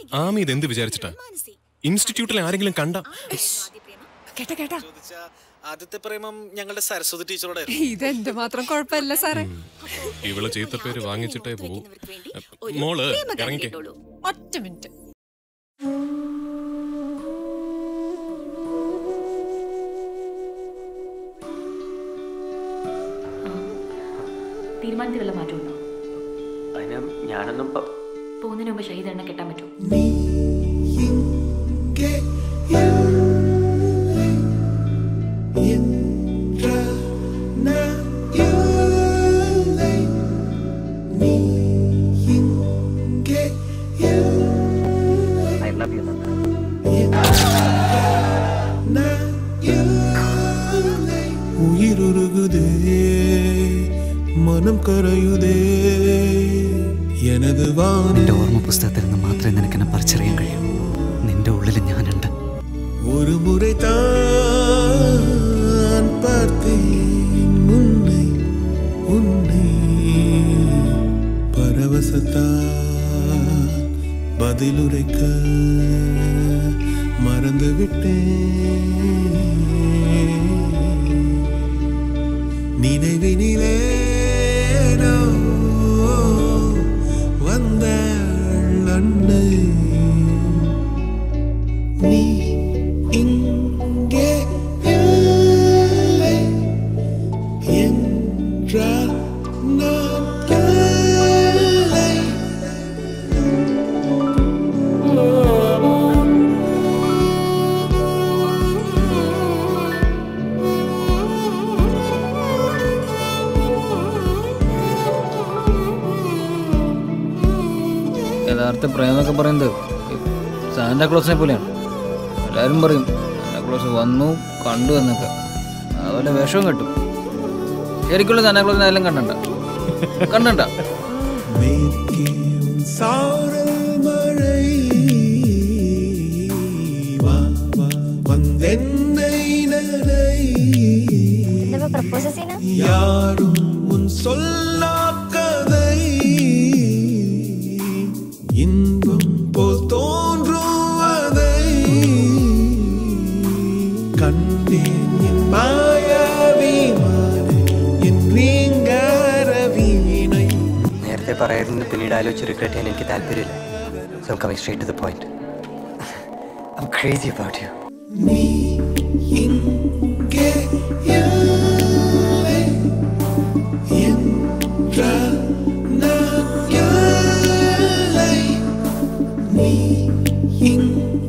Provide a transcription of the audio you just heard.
ആമി ഇതെന്ത് വിചാരിച്ചിട്ടാ? ഇൻസ്റ്റിറ്റ്യൂട്ടിലെ ആരെങ്കിലും കണ്ട? കേട്ടാ ആദ്യത്തെ പ്രേമം ഞങ്ങളുടെ സരസ്വതി ടീച്ചറോടെ. ഇതെന്ത് മാത്രം കുഴപ്പമില്ല സാറേ. ഇവള് ചീത്ത പേര് വാങ്ങിച്ചിട്ടേ പോകൂ. മോള് ഇറങ്ങിക്കേ. ഒറ്റ മിനിറ്റ്. തീരുമാനത്തിൽ വല്ല മാറ്റമുണ്ടോ? അതിന് ഞാനൊന്നും പോകുന്നതിന് മുമ്പ് ഷഹീദ് കെട്ടാൻ പറ്റുമോ? ഉയിരുരുകുതേ മനം കരയുതേ എനത് നിന്റെ ഓർമ്മ പുസ്തകത്തിൽ നിന്ന് മാത്രമേ നിനക്കെന്നെ പറിച്ചറിയാൻ കഴിയൂ. നിന്റെ ഉള്ളിൽ ഞാനുണ്ട്. ഒരു മുறை தான் பார்த்தேன் உன்னை உன்னை பரவசத்தால் பதிலுரைக்க மறந்து விட்டேன். நினைவினிலே வந்தாள் அன்னை. நீ இங்கே இல்லை என்றால் நான் இல்லை. യഥാർത്ഥ പ്രേമം എന്നൊക്കെ പറയുന്നത് സാന്റാക്ലോസിനെ പോലെയാണ്. എല്ലാവരും പറയും സാന്റാക്ലോസ് വന്നു കണ്ടു എന്നൊക്കെ. അതുപോലെ വിഷവും കിട്ടും. ശരിക്കുള്ള സാന്റാക്ലോസിനെ ആയാലും കണ്ടണ്ട. யாரும் உன் சொல்லா கதை இன்பம் போல் தோன்றுவதை கண்டேன் என் மாயாவிமானே என் ரீங்காரவீணை. നേരത്തെ പറയുന്നത് പിന്നീട് ആലോചിച്ച് റിഗ്രറ്റ് ചെയ്യാൻ എനിക്ക് താല്പര്യമില്ല. So I'm coming straight to the point. I'm crazy about you. നീ ഇங்கே இல்லை என்றால் நான் இல்லை. நீ